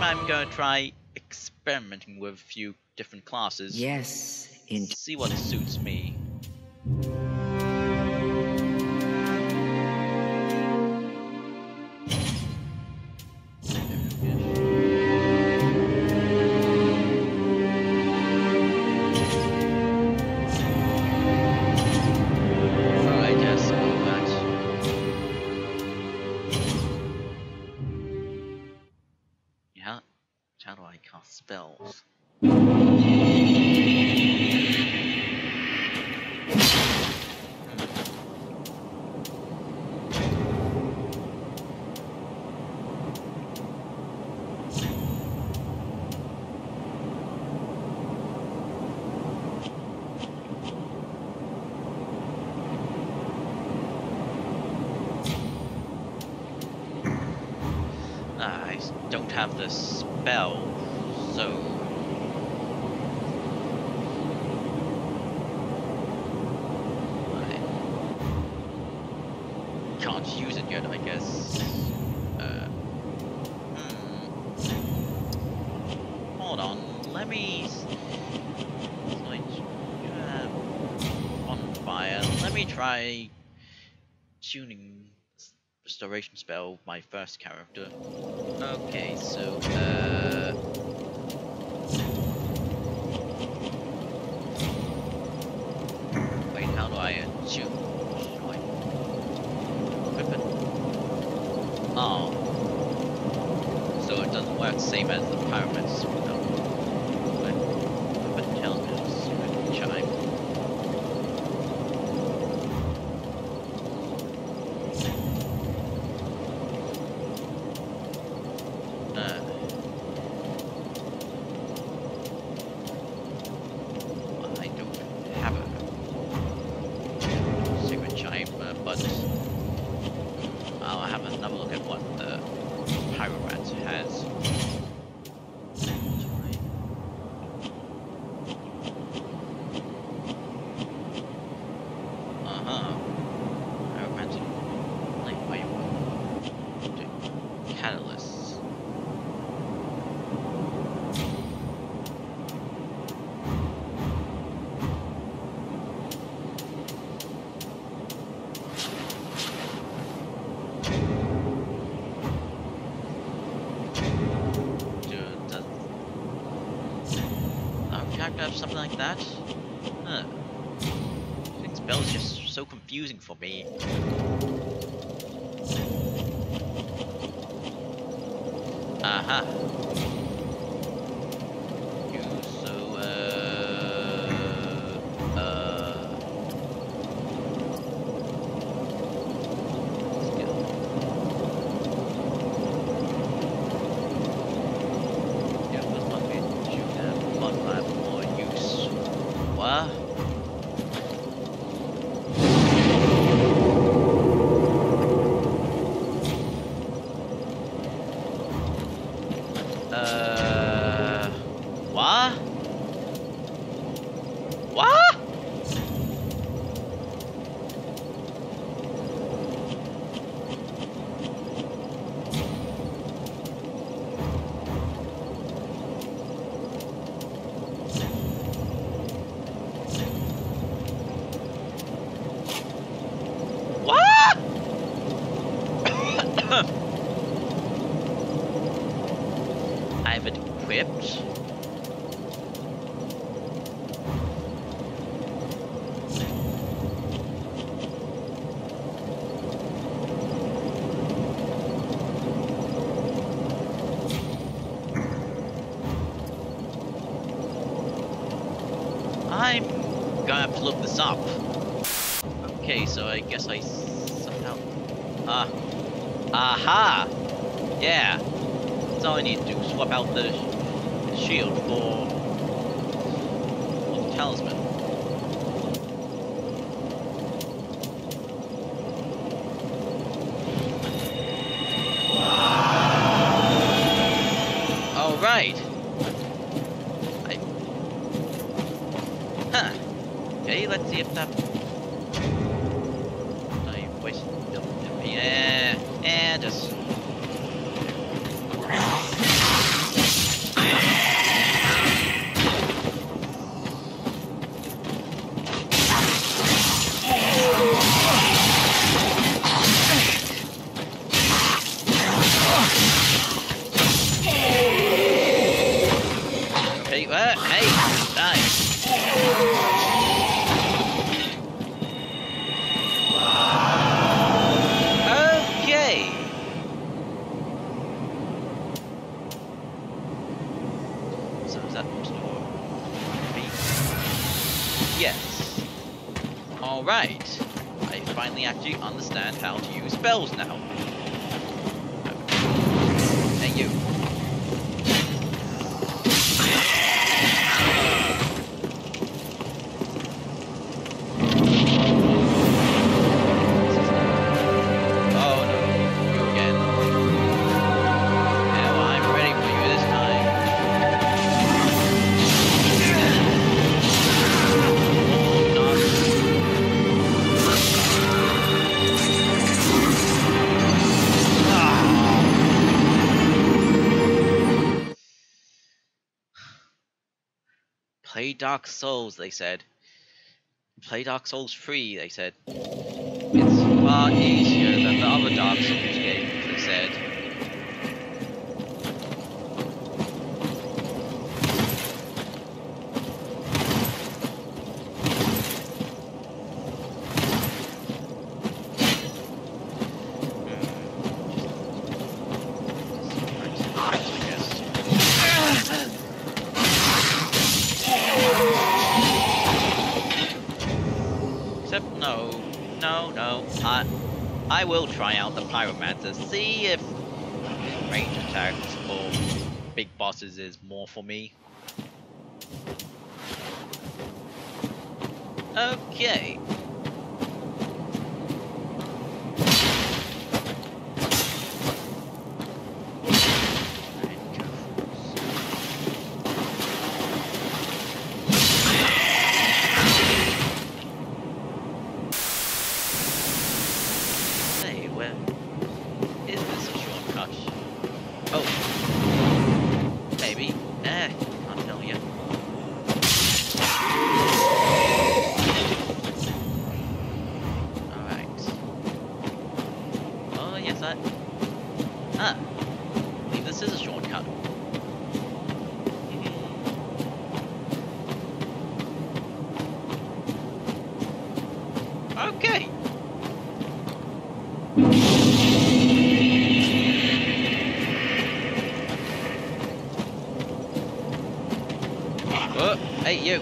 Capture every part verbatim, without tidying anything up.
I'm gonna try experimenting with a few different classes. Yes, in See what suits me. Alright, yes, all that. Yeah, how do I cast spells? I don't have the spell, so I can't use it yet, I guess. Uh, hmm. Hold on, let me. Like, uh, on fire. Let me try tuning restoration spell with my first character. Okay, so uh wait, how do I attune? How do I equip it? Oh. So it doesn't work same as the pyramid's spell. But but tells me it's a chime. I'll have another look at what the Pyrorat has. Uh-huh. Pyromantic light wave catalysts. Have something like that? Huh. I think spell is just so confusing for me. Aha. You so uh uh skill. Yeah, this must be shoot that blood lab. What? Uh, what? What? I have it equipped. I'm gonna have to look this up. Okay, so I guess I somehow. Ah. Uh, aha! Yeah. That's all I need to do. Swap out the shield for, for the talisman. All right. I. Huh. Okay. Let's see if that. I wasted. Yeah. And just. Yes. Alright. I finally actually understand how to use spells now. Hey, you. Play Dark Souls, they said. Play Dark Souls three, they said. It's far easier than the other Dark Souls games, they said. No, no, no. I, I will try out the Pyromancer, see if range attacks or big bosses is more for me. Okay. Ah, I believe this is a shortcut. Okay. Oh, hey you.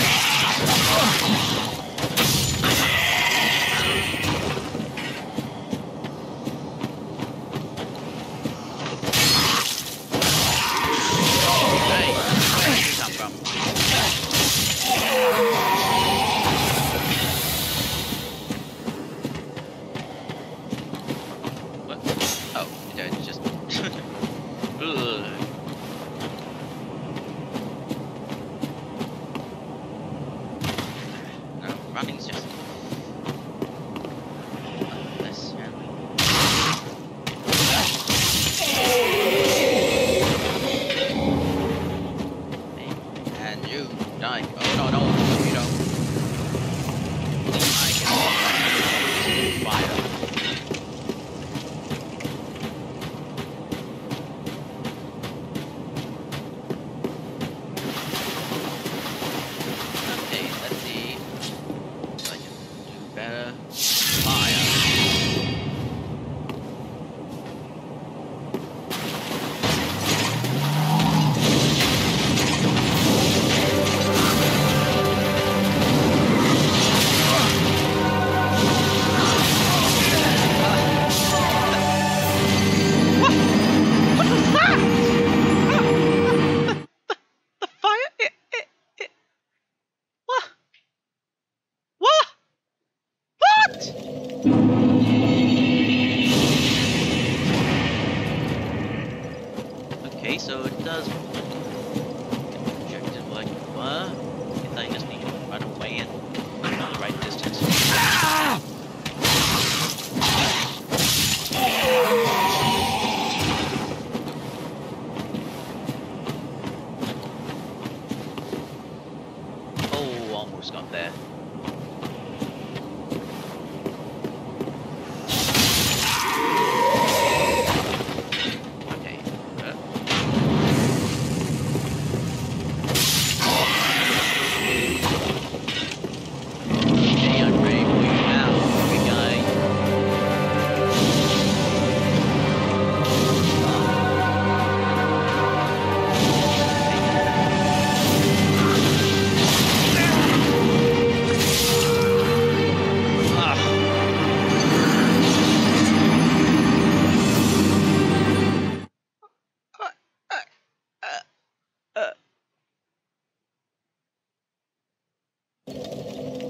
Okay, so it does projected like what? I thought you just need to run away and go the right distance. Oh, almost got there.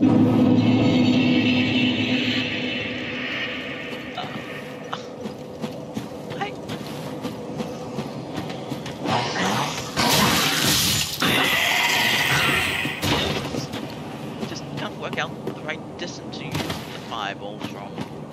Just can't work out the right distance to use the fireballs from.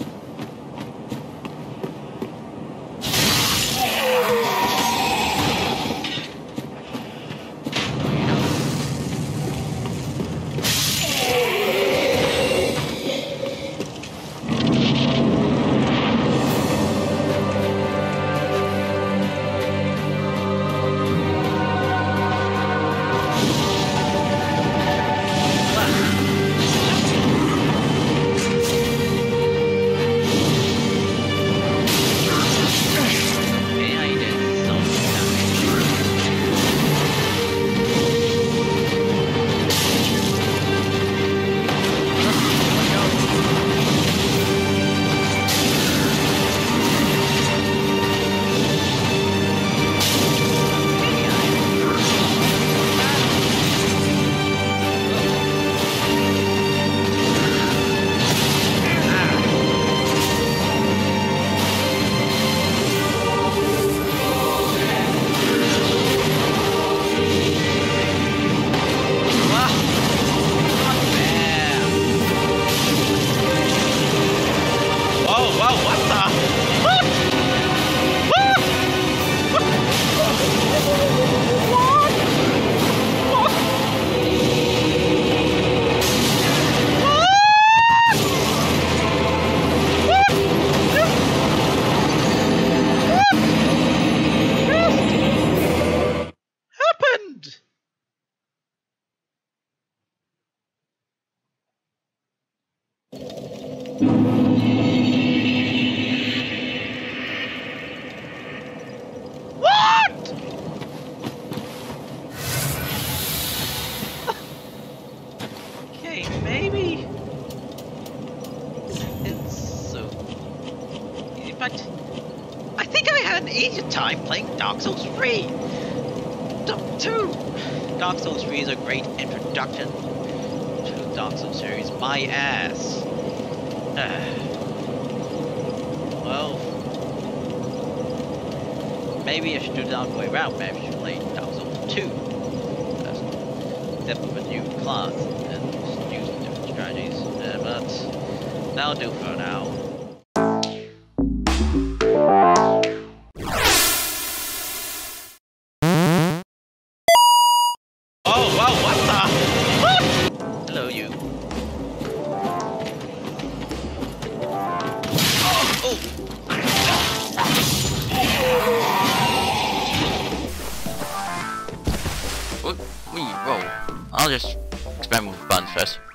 Maybe it's so. In fact, I think I had an easier time playing Dark Souls three. two. Dark Souls three is a great introduction to the Dark Souls series. My ass. Well, maybe I should do the other way around. Maybe I should play Dark Souls two. Except with a new class. Strategies, uh, but that'll do for now. Oh wow, what the? What? Hello, you. Oh, oh. What? We roll. I'll just experiment with buttons first.